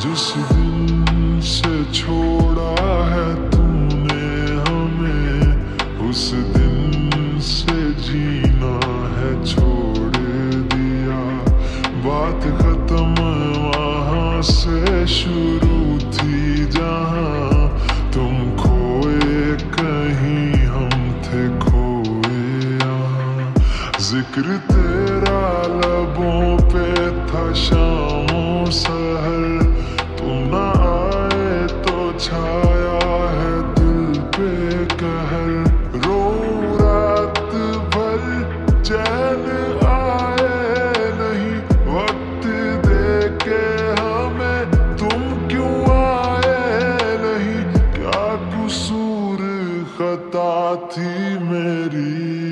जिस दिन से छोड़ा है तूने हमें, उस दिन से जीना है छोड़ दिया। बात खत्म वहाँ से शुरू थी जहाँ तुम खोए कहीं, हम थे खोए यहाँ। जिक्र तेरा लबों पे था शामों सहर, तुम न आए तो छाया है दिल पे कहर। रो रात भर चैन आए नहीं, वक्त दे के हमें तुम क्यों आए नहीं। क्या कसूर खता थी मेरी,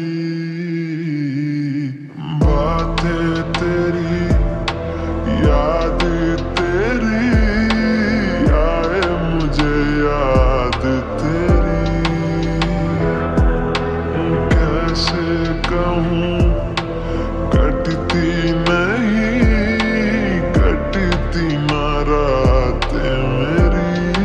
बातें तेरी याद तेरी आए मुझे याद तेरी। कैसे कहूँ कटती नहीं, कटती ना रातें मेरी।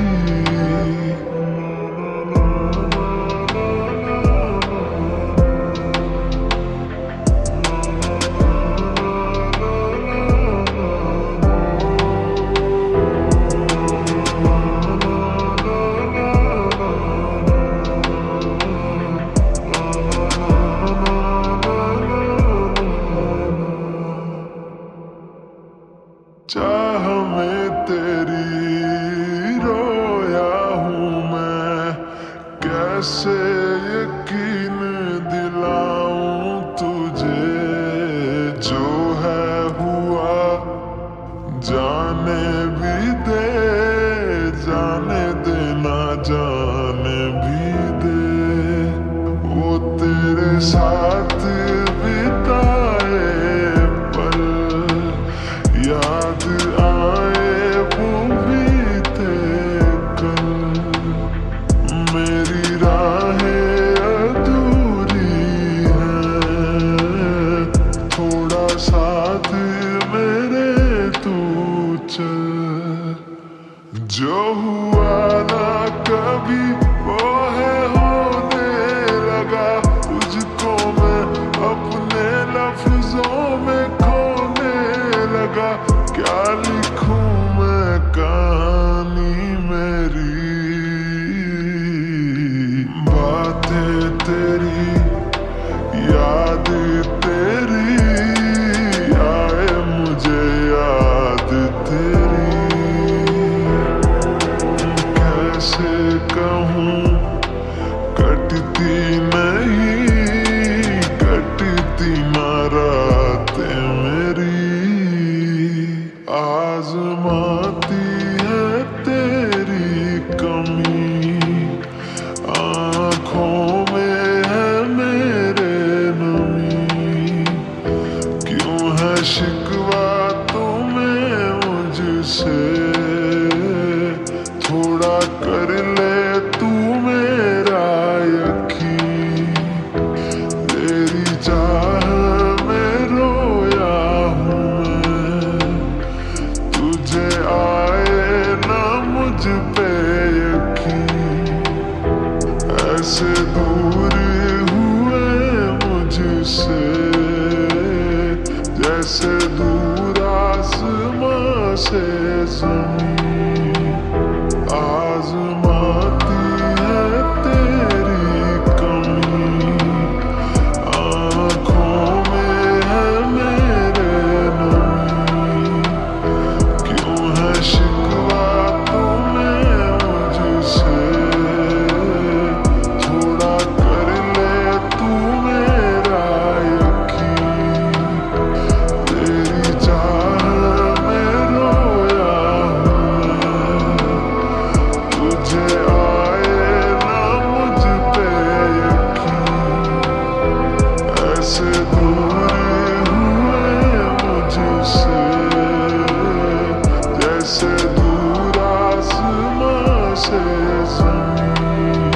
चाह में तेरी रोया हूँ मैं, कैसे यकीन दिलाऊं तुझे। जो है हुआ जाने भी दे, जाने देना जाने भी दे। वो तेरे साथ बिताए पल याद आए वो बीते कल। मेरी राहें अधूरी हैं, थोड़ा साथ मेरे तू चल। जो हुआ ना कभी वो है होने लगा, तुझको मैं अपने लफ्जों में खोने लगा। क्या लिखूं मैं कहानी मेरी, बातें तेरी याद तेरी आए मुझे याद तेरी। कैसे कहूँ कटती नहीं, कटती ना रातें मेरी। आजमाती है तेरी कमी, आँखों में है मेरे नमी। क्यों है शिकवा तुम्हें मुझसे, थोड़ा कर ले तू मेरा यकीन। तेरी चाह में रोया हूँ मैं, तुझे आए ना मुझ पे यकीन। ऐसे दूर हुए मुझसे जैसे दूर आसमां से ज़मीन। आज़माती है तेरी कमी, आँखों में है मेरे नमी। क्यों है शिकवा तुम्हें मुझसे, थोड़ा कर ले तू मेरा यकीन। तेरी चाह में रोया हूँ मैं, तुझे आए ना मुझ पे यकीन। ऐसे दूर हुए मुझसे जैसे दूर आसमां से ज़मीन।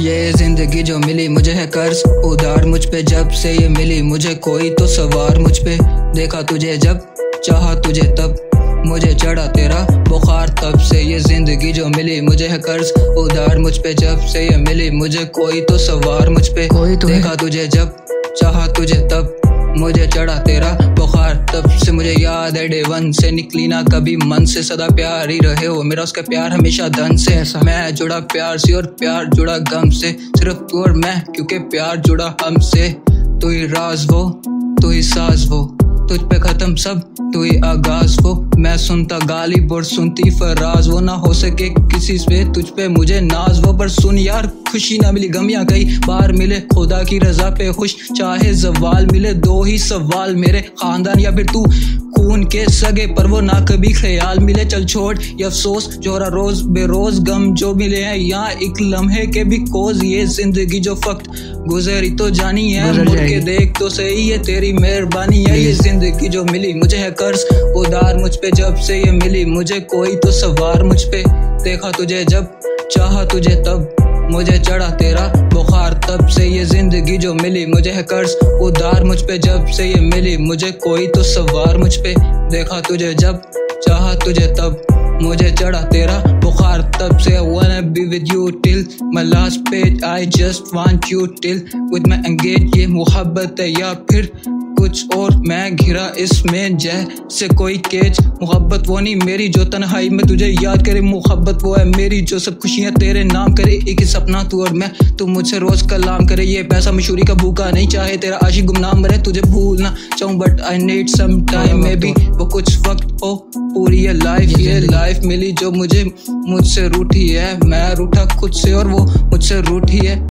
ये जिंदगी जो मिली मुझे है कर्ज उधार, मुझ पे जब से ये मिली मुझे कोई तो सवार मुझ पे। देखा तुझे जब चाहा तुझे तब मुझे चढ़ा तेरा बुखार, तब से ये जिंदगी जो मिली मुझे है कर्ज उधार, मुझ पे जब से ये मिली मुझे कोई तो सवार मुझ पे। देखा तुझे जब चाहा तुझे तब मुझे चढ़ा तेरा बुखार, तब से मुझे याद है डे वन से निकली ना कभी मन से, सदा प्यार ही रहे हो मेरा, उसका प्यार हमेशा धन से। मैं जुड़ा प्यार से और प्यार जुड़ा गम से, सिर्फ तू और मैं क्योंकि प्यार जुड़ा हमसे। तू ही राज वो, तू ही साज वो, तुझ पे खत्म सब, तू ही आगाज वो। मैं सुनता गाली और सुनती फराज वो, ना हो सके किसी पे तुझ पे मुझे नाज वो। पर सुन यार खुशी ना मिली गमियां कई बार मिले, खुदा की रजा पे खुश चाहे जवाल मिले। दो ही सवाल मेरे खानदान या फिर तू खून के सगे, पर वो ना कभी ख्याल मिले। चल छोड़ ये अफसोस जो रहा रोज बेरोज, गम जो मिले हैं यहाँ एक लम्हे के भी कोज। ये जिंदगी जो वक्त गुजरी तो जानी है, मुड़ के देख तो सही है तेरी मेहरबानी है। ये जिंदगी जो मिली मुझे है कर्ज उधार, मुझ पे जब से ये मिली मुझे कोई तो सवार मुझ पे। देखा तुझे जब चाहा तुझे तब मुझे चढ़ा तेरा बुखार, तब से ये जिंदगी जो मिली मुझे है कर्ज उधार, मुझ पे जब से ये मिली मुझे कोई तो सवार मुझ पे। देखा तुझे जब चाहा तुझे तब मुझे चढ़ा तेरा बुखार, तब से I wanna be with you till my last page, I just want you till with my engage। ये मोहब्बत है या फिर कुछ और, मैं घिरा इसमें जैसे कोई केज। मोहब्बत वो नहीं मेरी जो तन्हाई में तुझे याद करे, मोहब्बत वो है मेरी जो सब खुशियां तेरे नाम करे। एक ही सपना तू और मैं, तू मुझसे रोज कलाम करे। ये पैसा मशहूरी का भूखा नहीं चाहे तेरा आशिक गुमनाम मरे, तुझे भूलना चाहूं but I need some time, maybe वो कुछ वक्त हो पूरी ये लाइफ मिली जो मुझे मुझसे रूठी है। मैं रूठा खुद से और वो मुझसे रूठी है।